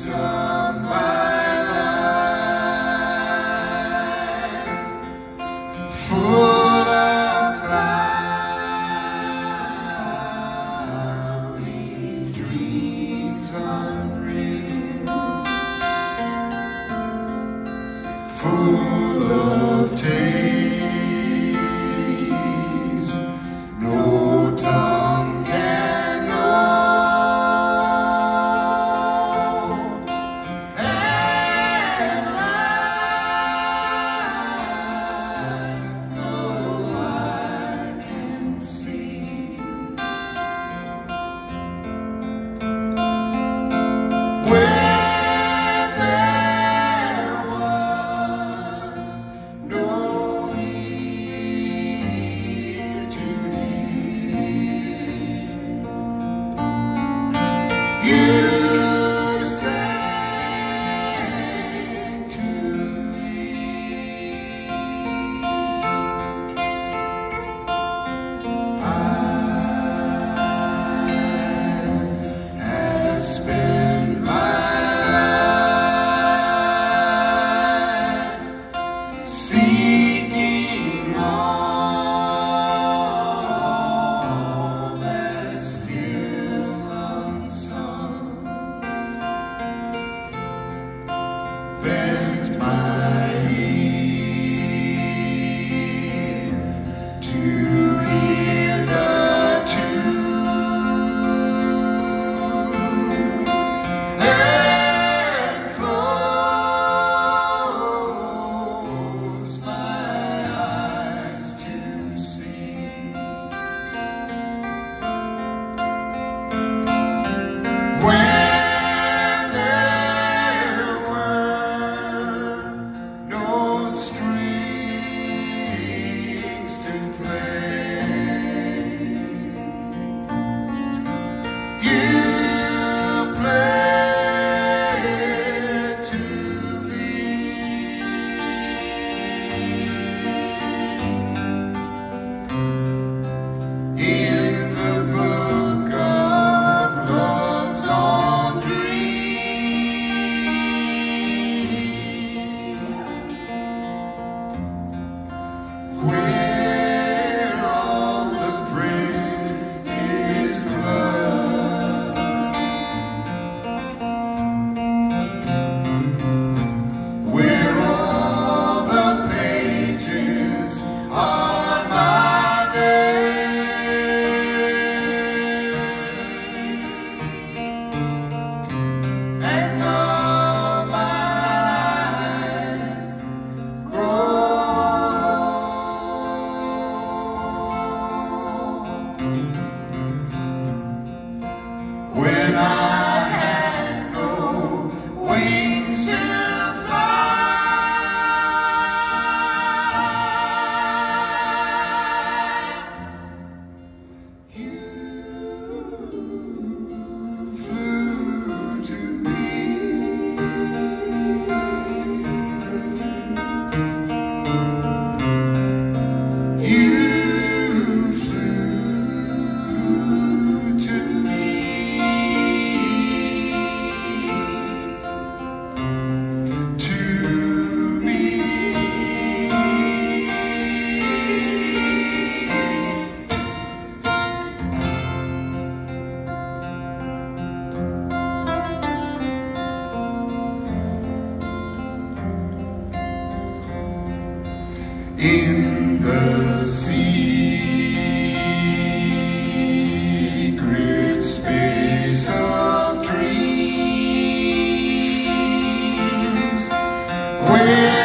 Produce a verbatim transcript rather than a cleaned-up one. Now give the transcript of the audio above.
of my life, full of cloudy dreams unreal, full of tales no tongue can know, and lies no eye can see. When there was no ear to hear, you sang to me. I have spent my life seeking all that's still unsung, bent my ear to hear the truth, and close my eyes to see. When there were no strings to play, you played to me. In the book of love's own dream, where all the print is blood, where all the pages are my days, and all my life grows. When I had no wings to fly, you flew to me. You flew to me. To me. In the secret space of dreams, where